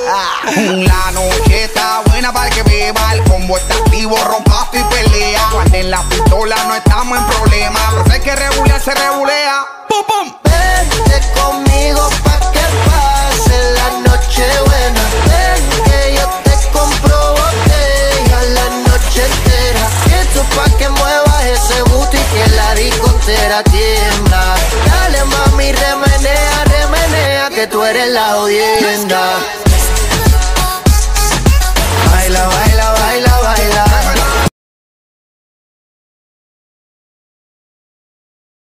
La noche está buena para que beba. El combo está activo, rompa y pelea. Cuando en la pistola no estamos en problema, pero si hay que regular, se regulea. ¡Pum, pum! Vente conmigo pa' que pase la noche buena. Ven que yo te compro botella la noche entera. Y esto pa' que muevas ese booty que la discontera tiembla. Dale mami, remenea, remenea, que tú eres la jodienda.